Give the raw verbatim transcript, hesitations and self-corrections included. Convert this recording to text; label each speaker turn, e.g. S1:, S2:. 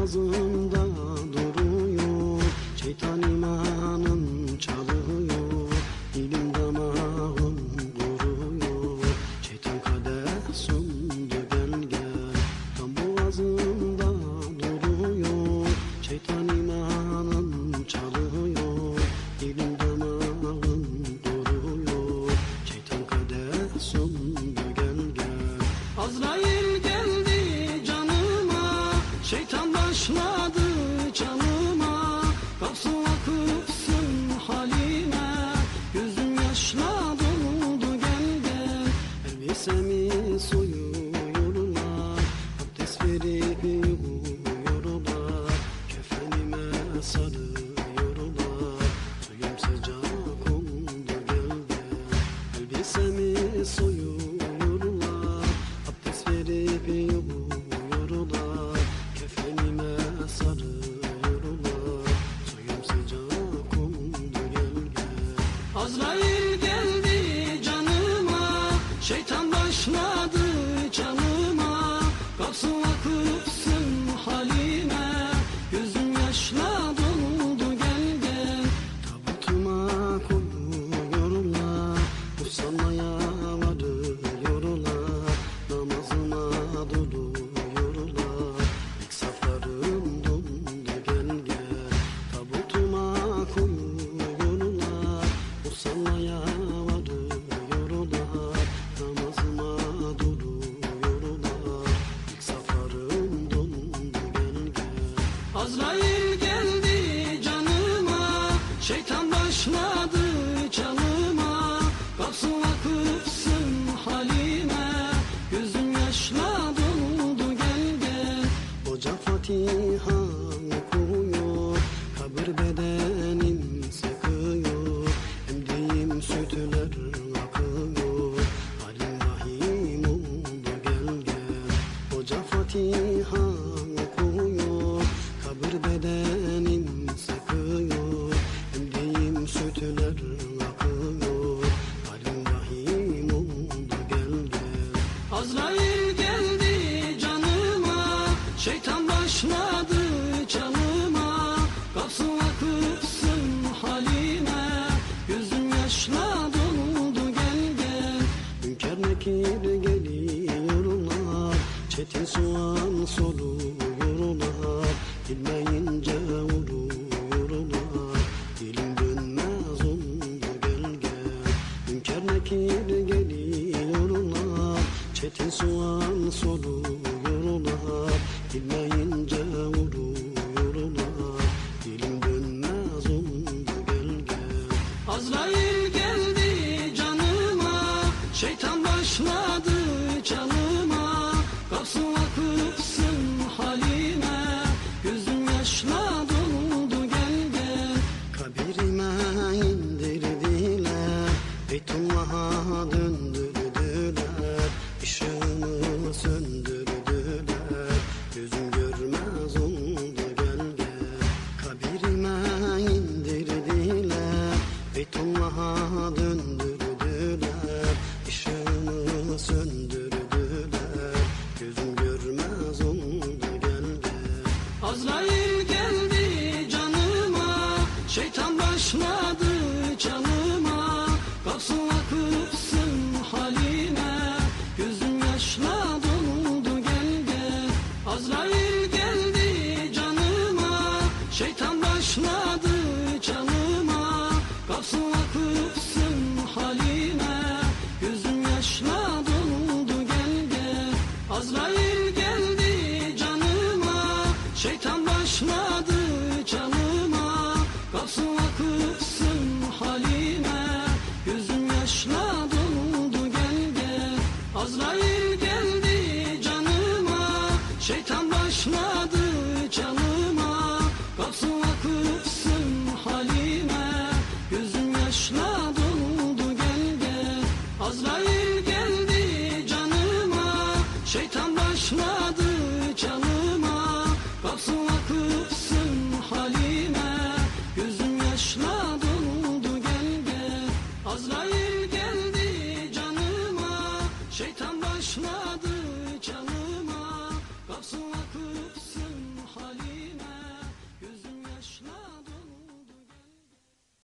S1: boğazımda duruyor, şeytan imanım çalıyor, dilim damağım kuruyor, şeytan kadeh sundu gel gel. Tam boğazımda duruyor, şeytan imanım çalıyor, dilim damağım kuruyor, şeytan kadeh sundu gel gel. Azrail geldi canıma, şeytan başladı canıma, kapsın akıpsın halime, gözüm yaşla doldu gel gel. Elbisemi soyuyorlar, abdest verip yıkıyorlar, kefenime sarıyorlar, suyum sıcak oldu gel gel. Elbisemi soyuyorlar, abdest verip yıkıyorlar, kefenime sarıyorlar, suyum sıcak oldu gel gel. Azrail geldi canıma, şeytan başladı canıma, kapsın akıpsın halime, gözüm yaşla doldu gel gel. Tabutuma koyuyorlar, musallaya varıyorlar, namazıma duruyorlar, ilk saflarım dondu gel gel. Tabutuma koyuyorlar, musallaya varıyorlar, namazıma duruyorlar, ilk saflarım dondu gel gel. Azrail geldi canıma, şeytan başladı canıma, kapsın akıpsın halime, gözüm yaşla doldu gel gel. Hoca Fatiha okuyor, kabir bedenim sıkıyor, emdiğim sütler akıyor, halim vahim oldu gel gel. Hoca Fatiha okuyor, kabir bedenim sıkıyor, emdiğim sütler akıyor, halim vahim oldu gel gel. Azrail geldi canıma, şeytan başladı canıma, kapsın akıpsın halime, gözüm yaşla doldu gel gel. Münker nekir geliyorlar, çetin soğan soruyorlar, bilmeyince vuruyorlar, dilim dönmez oldu gel gel. Münker nekir geliyorlar, çetin soğan soruyorlar, bilmeyince vuruyorlar, dilim dönmez oldu gel gel. Azrail geldi canıma, şeytan başladı canıma, kapsın akıpsın halime, gözüm yaşla doldu gel gel. Kabirime indirdiler, Beytullah'a döndürdüler, ışığımı söndürdüler, gözüm görmez oldu gel gel. Kabirime indirdiler, Beytullah'a döndürdüler, ışığımı söndürdüler, gözüm görmez oldu gel gel. Azrail geldi canıma, şeytan başladı canıma, kapsın akıpsın halime, gözüm yaşla doldu gel gel. Azrail geldi canıma, şeytan başladı canıma, kapsın akıpsın halime, gözüm yaşla doldu gel gel. Azrail geldi canıma, şeytan başladı canıma, kapsın akıpsın halime, gözüm yaşla doldu gel gel. Azrail geldi canıma, şeytan başladı canıma, kapsın akıpsın halime, gözüm yaşla doldu gel gel. Azrail geldi canıma, şeytan başladı canıma, kapsın akıpsın halime, gözüm yaşla doldu gel gel. Azrail geldi canıma, şeytan başladı